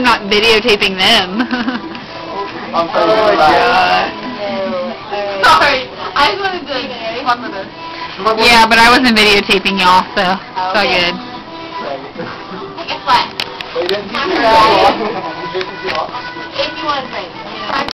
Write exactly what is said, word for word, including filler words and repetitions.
I'm not videotaping them. I'm sorry. Oh, God. Sorry. I just wanted to fuck with her. Yeah, but I wasn't videotaping y'all, so it's all good. Take a flat. Wait, didn't you do Right. that? If you want to drink.